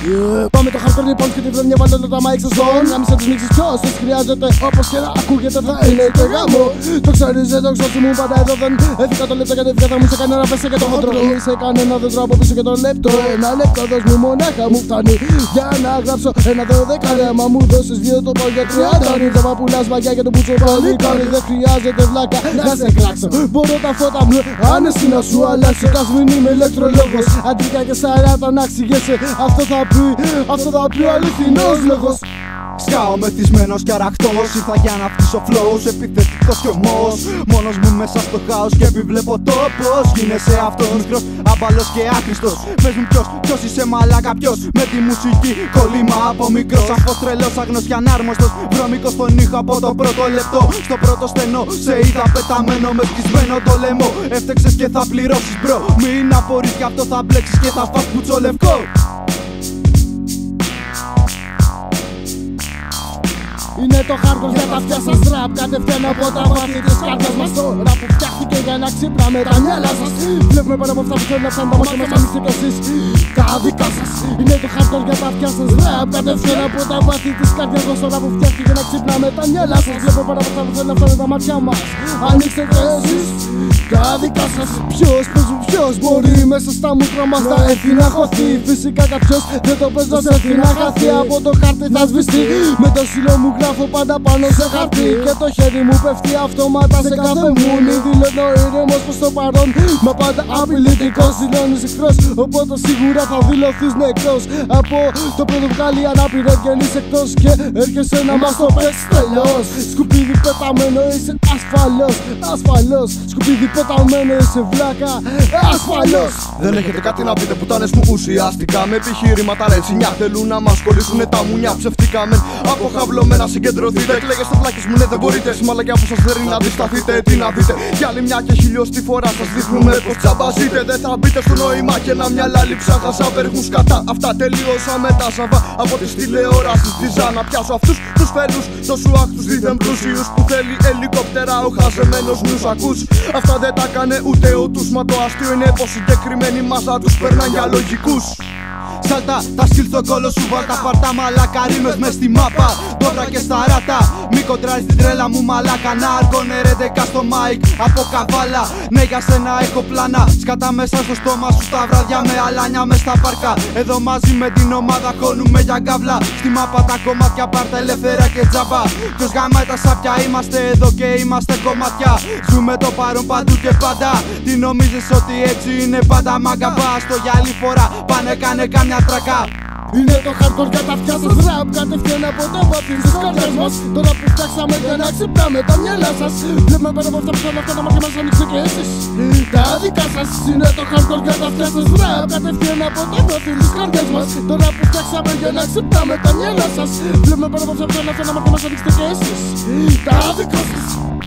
Πάμε το hardcore λοιπόν και τη βρέμια βάλω τα mic στο zone. Να μην σε τους νίξεις ποιος τους χρειάζεται, όπως και να ακούγεται θα είναι και γάμο. Το ξέρεις εδώ ξώσου μου πάντα εδώ δεν έφυγα το λεπτό γιατί έφυγα θα μου σε κανένα πέσα και το χοντρό. Σε κανένα δεν τρώω από πίσω και το λεπτό. Ένα λεπτό δώσ' μου μονάχα μου φτάνει για να γράψω ένα 12. Μα μου δώσεις 2 το πάω για 30. Αν ήρθα μα πουλάς μαγιά και το πουτσο πάλι κάνει. Δεν χρειάζεται βλάκα να σε κράξω. Μπορώ τα φώτα μου άνεση να σου αλλάξω. Κας μην είμαι ηλεκτρολόγος. Αντρικά και 40 να ξηγέσαι. Αυτό θα πει ο αληθινός λόγος. Σκάω μεθυσμένος και αραχτός. Ήρθα για να φτύσω flows, επιθετικός κι ομός. Μόνος μου μέσα στο χάος και επιβλέπω το πως γίνεσαι αυτός. Μικρός, άμπαλος και άχρηστος. Πες μου ποιος είσαι μαλάκα ποιος. Με τη μουσική κολλήμα από μικρός. Σαφώς τρελός, άγνος και ανάρμοστος. Βρώμικος στον ήχο από το πρώτο λεπτό. Στο πρώτο στενό σε είδα πεταμένο με σκισμένο το λαιμό. Έφτεξες και θα πληρώσεις μπρο. Μην απορείς κι αυτό θα μπλέξεις και θα φας πουτσο λευκό. Είναι το hardcore για τα αυτιά σας rap. Κατευθείαν από τα βάθη της καρδιάς μας. Τώρα που φτιάχτηκε για να ξυπνάμε τα μυαλά σας. Βλέπουμε πέρα από αυτά που θέλουν να φτάνουν τα μάτια μας. Αν είστε κι εσείς τα δικά σας. Είναι το hardcore για τα αυτιά σας rap. Κατευθείαν από τα βάθη της καρδιάς μας. Τώρα που φτιάχτηκε για να ξυπνάμε τα μυαλά σας. Βλέπουμε πέρα από αυτά που θέλουν να φτάνουν τα μάτια μας. Αν είστε κι εσείς τα δικά σας. Ποιος μπορεί μέσα στα μούτρα μας να έρθει να χωθεί. Φυσικά κάποιος δεν το παίζω σε έρθει να χαθεί. Από το χάρτη θα σβηστεί. Με το σύλλο μου γράφω πάντα πάνω σε χαρτί. Και το χέρι μου πέφτει αυτόματα σε κάθε μουνί. Δηλώνω ήρεμος προς το παρόν, μα πάντα απειλητικός. Δηλώνεις εχθρός, οπότε σίγουρα θα δηλωθείς νεκρός. Από το πρώτο βγάλει ανάπηρο βγαίνεις εκτός. Και έρχεσαι να μας το πες τελώς. Σκουπίδι πεταμένο είσαι ασφαλώς. Σκουπίδι πεταμένο είσαι βλάκα ασφαλώς. Δεν έχετε κάτι να πείτε πουτάνες μου ουσιαστικά. Με επιχειρήματα ρετσινιά θέλουν να μας κολλήσουν τα μουνιά. Ψευτικά μεν αποχαυλωμένα συγκεντρωθείτε. Κλαίγεστε βλάκες μου, ναι δεν μπορείτε. Συμμαλακιά που σας θέλει να αντισταθείτε. Τι να δείτε, κι άλλη μια και χιλιοστή φορά σας δείχνουμε πως τσαμπαζείτε. Δεν θα μπείτε στο νόημα και ένα μυαλά λείψαχα σαν περχούς κατά. Αυτά τελείωσα με τα σαβά από τις τηλεοράσεις. Διζά να πιάσω αυτούς τους φέλους, τόσου άχτους δίθεν πλούσιους που θέλει ελικόπτερα ο χαζεμένος νους ακούς. Αυτά δεν τα κάνε ούτε ο τους, μα το αστείο είναι πως συγκεκριμένη μάζα τους περνά για λογικούς. Σάλτα τα σκυλ στο κόλο σου, βάλτα παρτά μαλάκα ρήμες μες στη μάπα. Τώρα και στα ράτα, μη κοντράρεις την τρέλα μου μαλάκα. Να αργώνε ρε δεκά στο μάικ από καβάλα. Ναι για σένα έχω πλάνα, σκατά μέσα στο στόμα σου τα βράδια με αλάνια μες στα πάρκα. Εδώ μαζί με την ομάδα χώνουμε για γκάβλα. Στη μάπα τα κομμάτια πάρτα ελεύθερα και τζάμπα. Ποιος γαμάει τα σάπια, είμαστε εδώ και είμαστε κομμάτια. Ζούμε το παρόν παντού και πάντα. Τι νομίζεις ότι έτσι είναι πάντα μαγκαμπά. Στο για άλλη φορά πάνε κάνε καμιά τρακά. Είναι το hardcore για τα αυτιά σας rap. Κατευθείαν από τα βάθη της καρδιάς μας. Τώρα που φτιάξαμε για να ξυπνάμε τα μυαλά σας. Βλέπουμε πέρα από αυτά που θέλουν αυτά τα μάτια μας. Ανοίξτε και εσείς τα δικά σας. Είναι το hardcore για τα αυτιά σας rap. Κατευθείαν από τα βάθη της καρδιάς μας. Τώρα που φτιάξαμε για να ξυπνάμε τα μυαλά σας. Βλέπουμε πέρα από αυτά που θέλουν αυτά τα μάτια μας. Ανοίξτε και εσείς τα δικά σας.